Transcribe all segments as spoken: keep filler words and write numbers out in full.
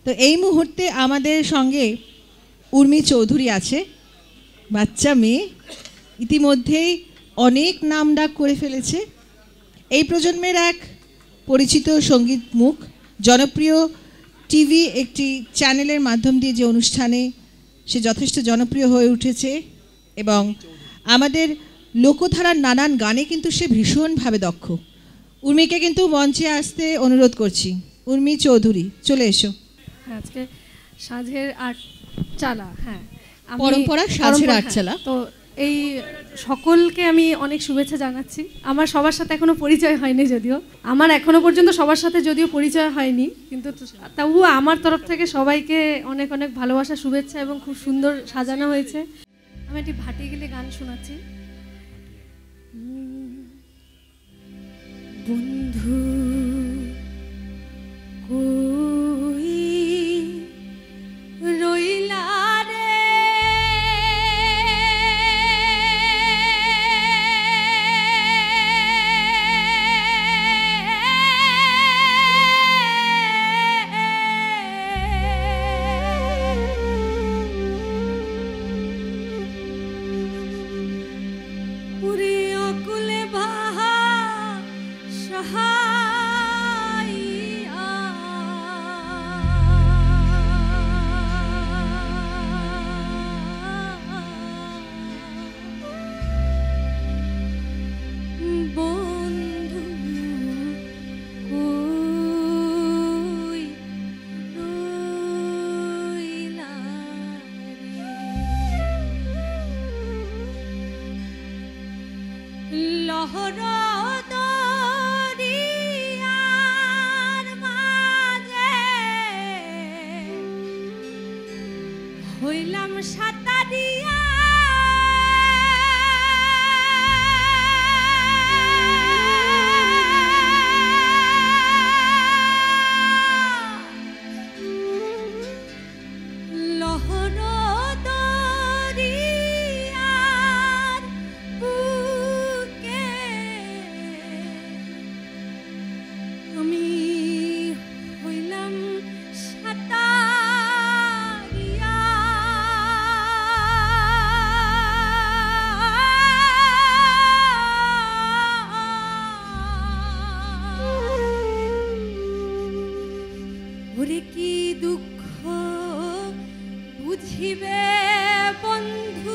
তো এই মুহূর্তে আমাদের সঙ্গে উর্মি চৌধুরী আছে, বাচ্চা মেয়ে, ইতিমধ্যেই অনেক নাম ডাক করে ফেলেছে। এই প্রজন্মের এক পরিচিত সঙ্গীত মুখ, জনপ্রিয় টিভি একটি চ্যানেলের মাধ্যম দিয়ে যে অনুষ্ঠানে সে যথেষ্ট জনপ্রিয় হয়ে উঠেছে এবং আমাদের লোকধারার নানান গানে কিন্তু সে ভীষণভাবে দক্ষ। উর্মিকে কিন্তু মঞ্চে আসতে অনুরোধ করছি। উর্মি চৌধুরী, চলে এসো। আজকে সাঁঝের আটচালা, হ্যাঁ, পরম্পরা সাঁঝের আটচালা, তো এই সকলকে আমি অনেক শুভেচ্ছা জানাচ্ছি। আমার সবার সাথে এখনো পরিচয় হয়নি, যদিও আমার এখনো পর্যন্ত সবার সাথে যদিও পরিচয় হয়নি, কিন্তু তবুও আমার তরফ থেকে সবাইকে অনেক অনেক ভালোবাসা, শুভেচ্ছা, এবং খুব সুন্দর সাজানো হয়েছে। আমি একটি ভাটি গেলে গান শোনাচ্ছি। বন্ধু কই রইলা রে, পুরে অকুলে বাহা সহাইয়া, বন্ধু কই রইলা রে, লহরা দরিয়ার মাঝে হইলাম সাঁতারিয়া, লহরা দরিয়ার বুকে আমি হইলাম সাঁতারিয়া, ওরে কি দুঃখ বুঝিবে বন্ধু,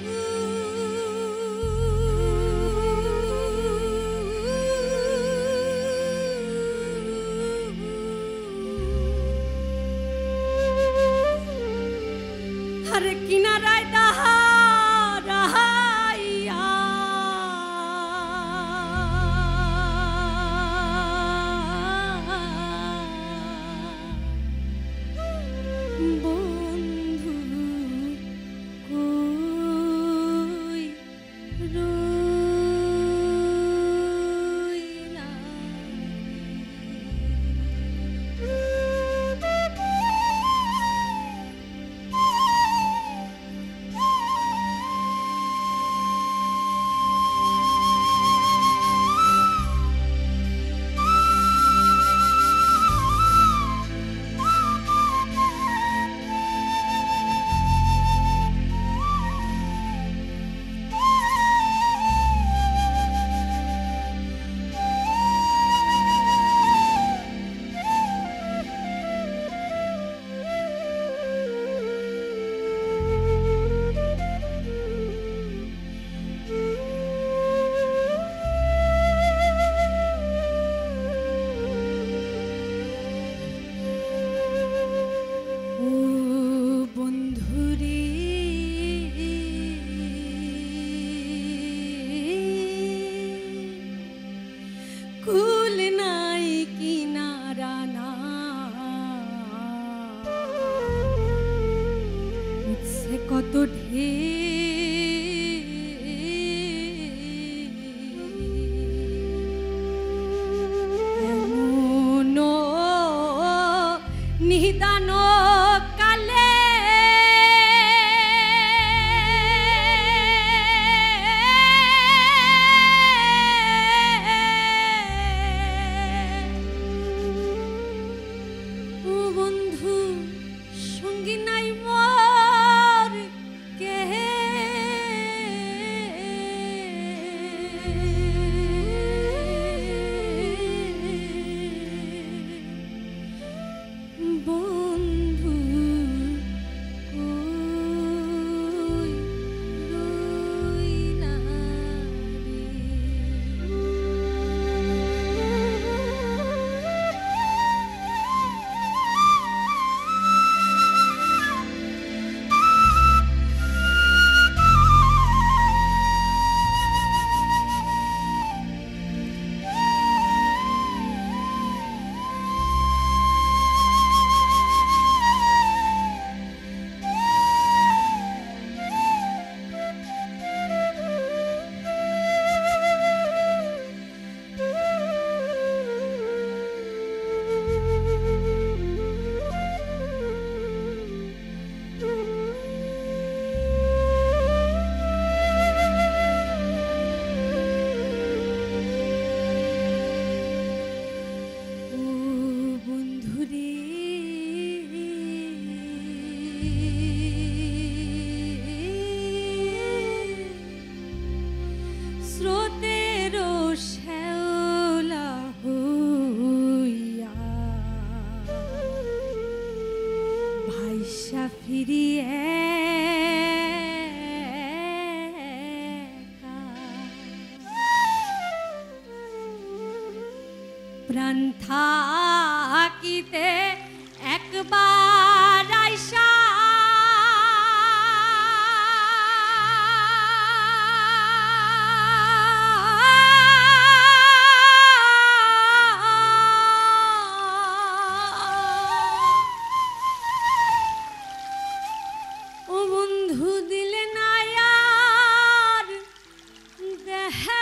আরে কিনারায় দাঁড়াইয়া বন্ধু কই রইলা কত ঢের নিদান কালে ও বন্ধু বন্ধু সঙ্গী নাই মোর কে বন্ধু কই রইলা প্রাণ থাকিতে একবার আইসা ও বন্ধু দিলে না আর দেখা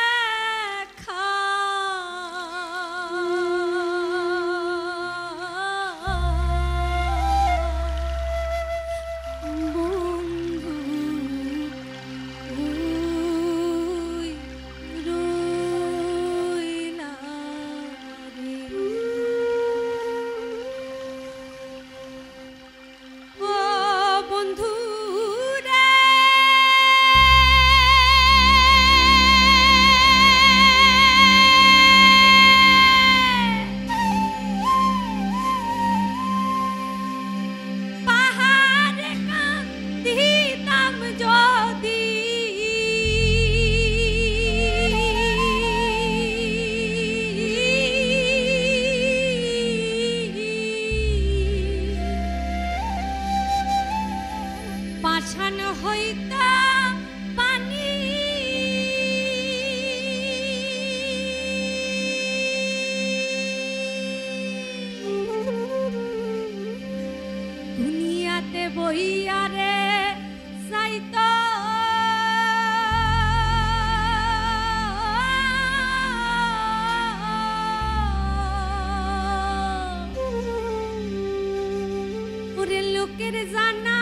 পাছান হইতা পানি দুনিয়াতে বইয়ারে যাইতো ওরে লোকের জানা